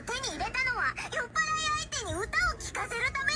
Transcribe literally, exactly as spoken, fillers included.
手に入れたのは酔っ払い相手に歌を聴かせるため